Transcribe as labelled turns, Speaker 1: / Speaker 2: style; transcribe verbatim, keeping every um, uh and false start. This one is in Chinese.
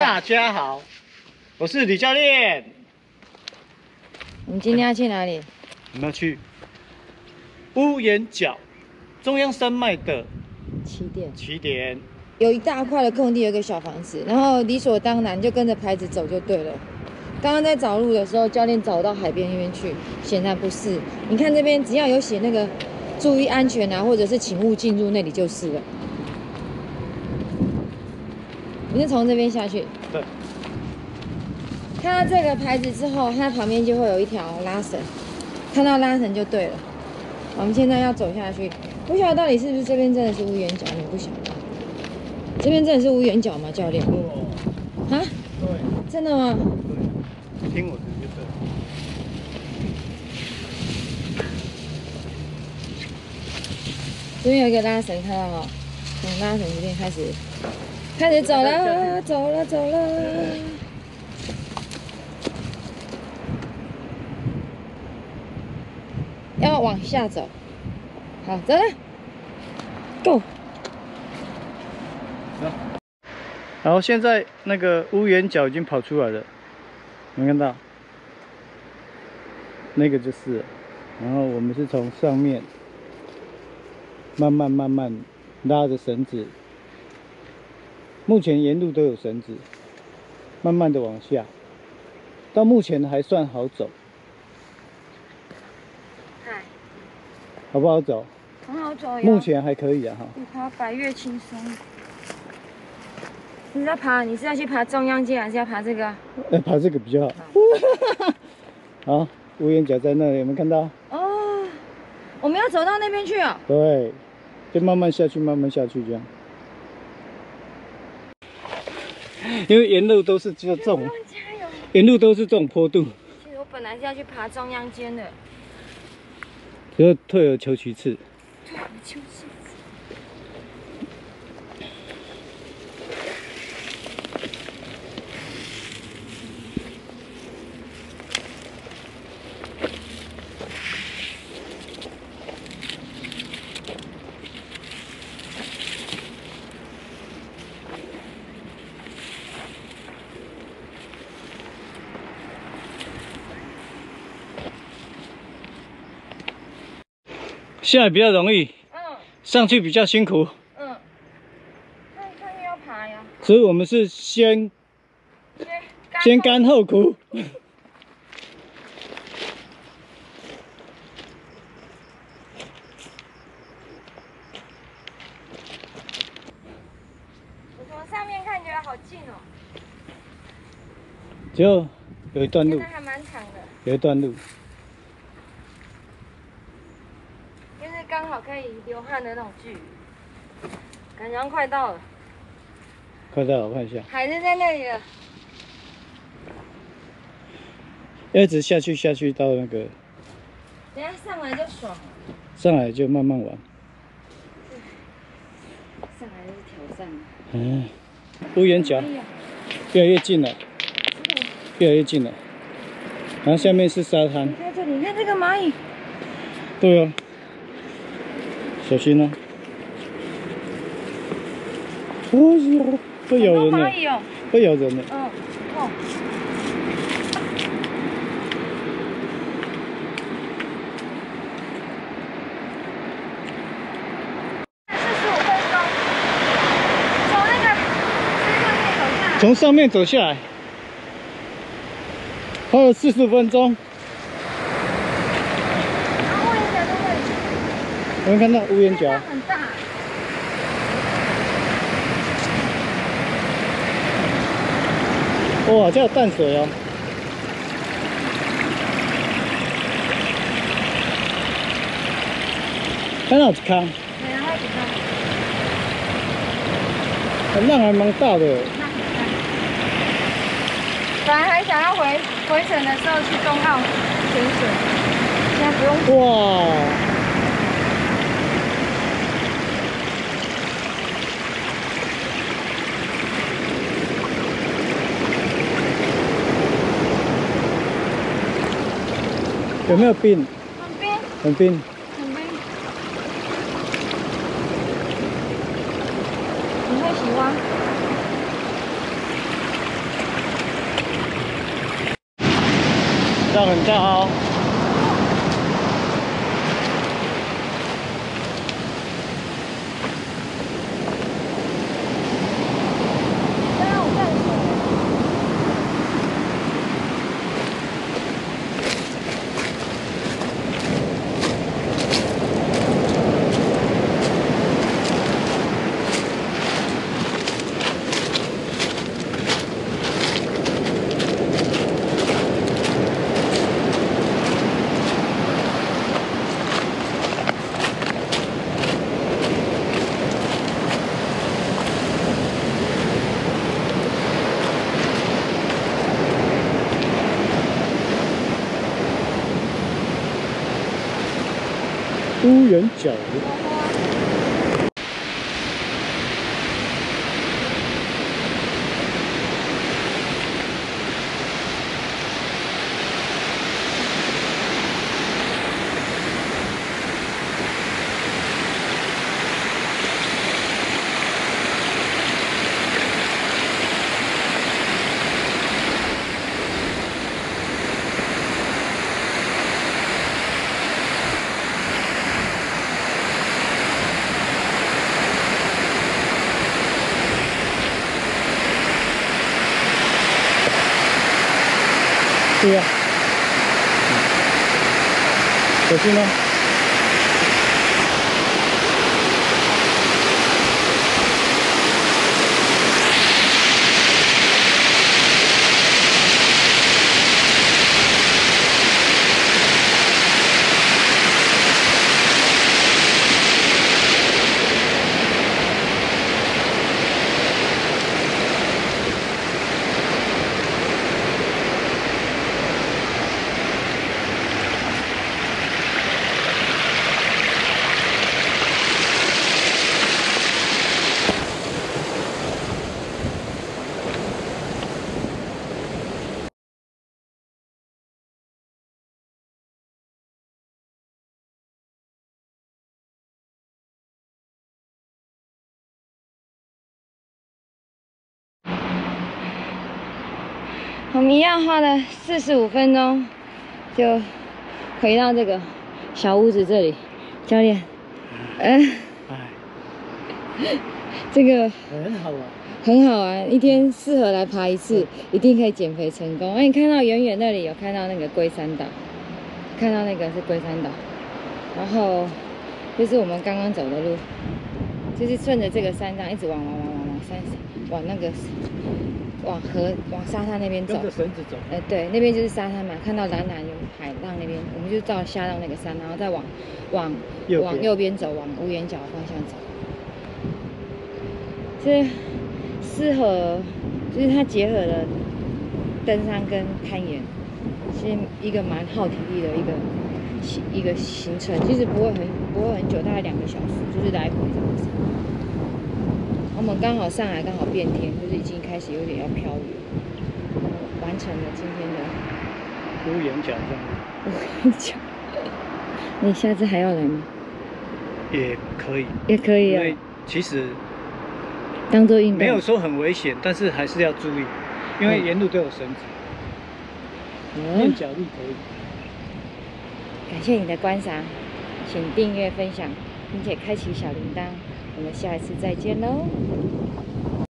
Speaker 1: 大家好，我是李教练。
Speaker 2: 我们今天要去哪里？
Speaker 1: 我们要去屋檐角，中央山脉的
Speaker 2: 起点。
Speaker 1: 起点。
Speaker 2: 有一大块的空地，有一个小房子，然后理所当然就跟着牌子走就对了。刚刚在找路的时候，教练找到海边那边去，显然不是。你看这边只要有写那个注意安全啊，或者是请勿进入那里就是了。你是从这边下去？
Speaker 1: 对。
Speaker 2: 看到这个牌子之后，它旁边就会有一条拉绳，看到拉绳就对了。我们现在要走下去，不晓得到底是不是这边真的是屋檐角，你不晓得。这边真的是屋檐角吗，教练？啊？
Speaker 1: 对。
Speaker 2: 真的吗？
Speaker 1: 对。听我的就对。
Speaker 2: 这边有一个拉绳，看到吗？从拉绳这边开始，开始走了，走了，走了。要往下走。好，走了 ，Go。
Speaker 1: 然后现在那个屋檐角已经跑出来了，有没有看到？那个就是了，然后我们是从上面慢慢慢慢拉着绳子，目前沿路都有绳子，慢慢的往下，到目前还算好走。
Speaker 2: 嗨，
Speaker 1: 好不好走？
Speaker 2: 很好走哟。
Speaker 1: 目前还可以啊，哈。
Speaker 2: 比爬百岳轻松。你在爬？你是要去爬中央街，还是要爬这个啊？
Speaker 1: 呃，爬这个比较好。好，屋檐角在那里，有没有看到？
Speaker 2: 哦，我们要走到那边去哦。
Speaker 1: 对，就慢慢下去，慢慢下去这样。因为沿路都是就这种，沿路都是这种坡度。
Speaker 2: 其实我本来是要去爬中央间的，
Speaker 1: 只有退而求其次。
Speaker 2: 退而求其次。
Speaker 1: 下来比较容易，
Speaker 2: 嗯，
Speaker 1: 上去比较辛苦，
Speaker 2: 嗯，那那又要爬呀，
Speaker 1: 所以我们是先先甘后苦。
Speaker 2: 我从上面看觉得好近哦，
Speaker 1: 只有有一段路，
Speaker 2: 那还蛮长的，
Speaker 1: 有一段路。
Speaker 2: 就是刚好可以流汗的那种距离，感觉快到了。
Speaker 1: 快到了，我看一下。
Speaker 2: 海是在那里了。
Speaker 1: 要一直下去下去到那个，
Speaker 2: 等下上来就爽了。
Speaker 1: 上来就慢慢玩。
Speaker 2: 上来就是挑战。
Speaker 1: 嗯，屋檐角越来越近了，越来越近了。然后下面是沙滩。
Speaker 2: 你看这里，你看这个蚂蚁。
Speaker 1: 对哦。小心哦！哦哟，会咬人的，
Speaker 2: 哦、
Speaker 1: 会咬人的。
Speaker 2: 嗯，哦。四十五分钟，从那个上面走下来。
Speaker 1: 从上面走下来，花了四十分钟。有没有看到屋檐角？
Speaker 2: 很大。
Speaker 1: 哇，这有淡水哦。看到一坑。
Speaker 2: 对啊，还有一
Speaker 1: 坑。浪还蛮大的。
Speaker 2: 浪很大。本来还想要回回程的时候去东澳潜水，现在不用。
Speaker 1: 哇！有没有冰？
Speaker 2: 很冰。
Speaker 1: 很冰。
Speaker 2: 很冰。你会喜欢？
Speaker 1: 浪很大哦。乌元角。对呀、啊，可是呢？
Speaker 2: 我们一样花了四十五分钟，就回到这个小屋子这里。教练，嗯、呃，
Speaker 1: 哎，
Speaker 2: 这个
Speaker 1: 很好玩，
Speaker 2: 很好玩，一天适合来爬一次，一定可以减肥成功。哎，你看到远远那里有看到那个龟山岛，看到那个是龟山岛，然后就是我们刚刚走的路，就是顺着这个山上一直往往往往往山往那个。往河、往沙滩那边走，
Speaker 1: 跟着绳子走。
Speaker 2: 呃，对，那边就是沙滩嘛，看到蓝蓝有海浪那边，我们就到下到那个山，然后再往往
Speaker 1: 右
Speaker 2: 往右边走，往无眼角方向走。这适合，就是它结合了登山跟攀岩，是一个蛮耗体力的一个一个行程，其实不会很不会很久，大概两个小时，就是来回这样子。我们刚好上来，刚好变天，就是已经开始有点要飘雨，完成了今天的
Speaker 1: 乌眼角这样。
Speaker 2: 乌眼角，你下次还要来吗？
Speaker 1: 也可以，
Speaker 2: 也可以啊。
Speaker 1: 因为其实
Speaker 2: 当做运动，
Speaker 1: 没有说很危险，但是还是要注意，因为沿路都有绳子。
Speaker 2: 嗯，
Speaker 1: 练脚力可以。
Speaker 2: 感谢你的观赏，请订阅、分享，并且开启小铃铛。我们下一次再见喽。